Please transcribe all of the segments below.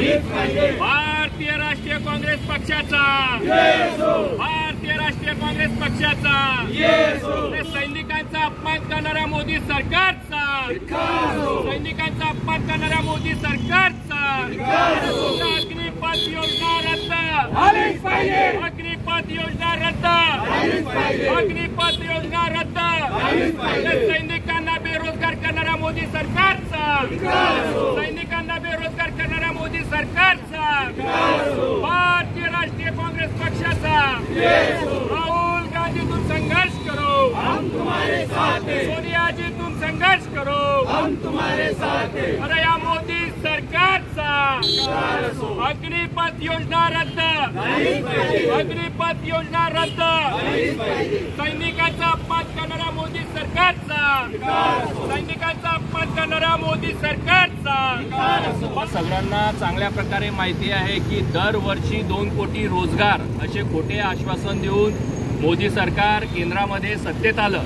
भारतीय राष्ट्रीय काँग्रेस पक्षाचा, भारतीय राष्ट्रीय काँग्रेस पक्षाचा, सैनिकांचा अपमान करणाऱ्या मोदी सरकारचा, सैनिकांचा अपमान करणाऱ्या मोदी सरकारचा अग्निपथ योजना रद्द, अग्निपथ योजना रद्द, अग्निपथ योजना रद्द, सैनिकांना बेरोजगार करणाऱ्या मोदी सरकारचा, सैनिकांना बेरोजगार करणाऱ्या मोदी सरकारचा भारतीय राष्ट्रीय काँग्रेस पक्षाचा राहुल गांधी तुम संघर्ष करो, हम तुम्हारे साथ हैं, सोनिया जी तुम संघर्ष करो, हम तुम्हारे साथ हैं। अरे या मोदी सरकारचा अग्निपथ योजना रद्द, अग्निपथ योजना रद्द, सैनिकांचा अपमान करणाऱ्या मोदी सरकारचा, सैनिकांचा अपमान करणाऱ्या मोदी सरकारचा। सगळ्यांना चांगल्या प्रकारे माहिती आहे की दरवर्षी 2 कोटी रोजगार असे खोटे आश्वासन देऊन मोदी सरकार केंद्रामध्ये सत्तेत आलं।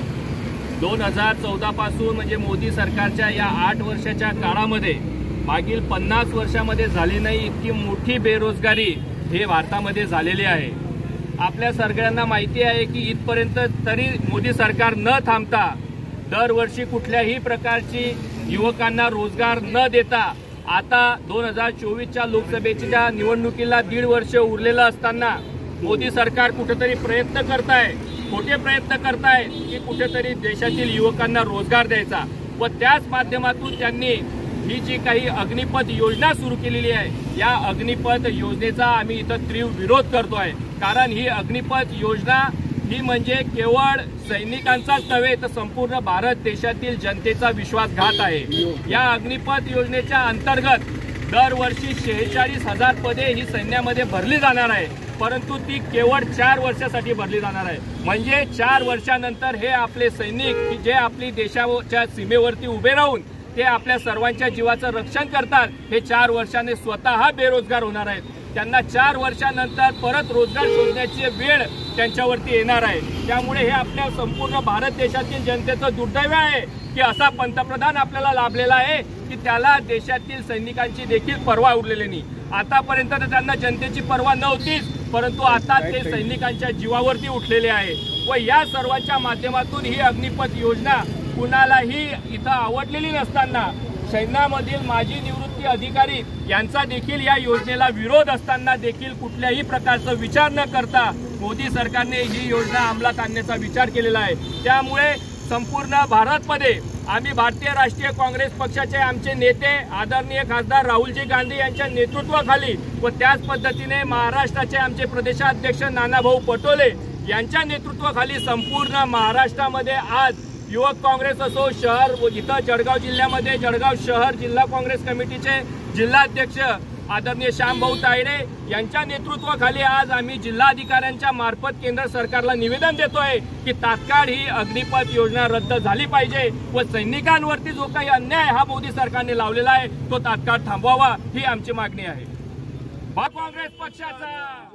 2014 पासून म्हणजे मोदी सरकारच्या या 8 वर्षाच्या काळामध्ये मागील 50 वर्षामध्ये झाली नाही इतकी मोठी बेरोजगारी हे भारतामध्ये झालेली आहे। आपल्या सगळ्यांना माहिती आहे की इथपर्यंत तरी मोदी सरकार न थांबता दरवर्षी कुठल्याही प्रकारची युवकांना रोजगार न देता आता 2024च्या लोकसभेच्या निवडणुकीला 1.5 वर्ष उरलेलं असताना मोदी सरकार कुठेतरी प्रयत्न करताय, खोटे प्रयत्न करताय की कुठेतरी देशातील युवकांना रोजगार द्यायचा व त्याच माध्यमातून त्यांनी ही जी काही अग्निपथ योजना सुरू केलेली आहे या अग्निपथ योजनेचा आम्ही इथं तीव्र विरोध करतोय। कारण ही अग्निपथ योजना ही म्हणजे केवळ सैनिकांचाच नव्हे तर संपूर्ण भारत देशातील जनतेचा विश्वासघात आहे। या अग्निपथ योजनेच्या अंतर्गत दरवर्षी 46,000 पदे ही सैन्यामध्ये भरली जाणार आहे, परंतु ती केवळ 4 वर्षासाठी भरली जाणार आहे। म्हणजे 4 वर्षानंतर हे आपले सैनिक जे आपली देशाच्या सीमेवरती उभे राहून ते आपल्या सर्वांच्या जीवाचं रक्षण करतात हे 4 वर्षांनी स्वतः बेरोजगार होणार आहेत। त्यांना 4 वर्षानंतर परत रोजगार शोधण्याची वेळ त्यांच्यावरती येणार आहे। त्यामुळे हे आपल्या संपूर्ण भारत देशातील जनतेचं दुर्दैव आहे की असा पंतप्रधान आपल्याला लाभलेला आहे की त्याला देशातील सैनिकांची देखील पर्वा उरलेली नाही। आतापर्यंत तर त्यांना जनतेची पर्वा नव्हतीच, परंतु आता ते सैनिकांच्या जीवावरती उठलेले आहे व या सर्वांच्या माध्यमातून ही अग्निपथ योजना कुणालाही इथं आवडलेली नसताना सैन्यामधील माजी निवृत्ती अधिकारी यांचा देखील या योजनेला विरोध असताना देखील कुठल्याही प्रकारचा विचार न करता मोदी सरकारने ही योजना अंमलात आणण्याचा विचार केलेला आहे। त्यामुळे संपूर्ण भारतमध्ये आम्ही भारतीय राष्ट्रीय काँग्रेस पक्षाचे आमचे नेते आदरणीय खासदार राहुलजी गांधी यांच्या नेतृत्वाखाली व त्याच पद्धतीने महाराष्ट्राचे आमचे प्रदेशाध्यक्ष नानाभाऊ पटोले यांच्या नेतृत्वाखाली संपूर्ण महाराष्ट्रामध्ये आज युवक काँग्रेस असो शहर इथं जळगाव जिल्ह्यामध्ये जळगाव शहर जिल्हा काँग्रेस कमिटीचे जिल्हाध्यक्ष आदरणीय श्यामभाऊ तायडे यांच्या नेतृत्वाखाली आज आम्ही जिल्हाधिकाऱ्यांच्या मार्फत केंद्र सरकारला निवेदन देतोय की तात्काळ ही अग्निपथ योजना रद्द झाली पाहिजे व सैनिकांवरती जो काही अन्याय हा मोदी सरकारने लावलेला आहे तो तात्काळ थांबवावा ही आमची मागणी आहे। काँग्रेस पक्षाचा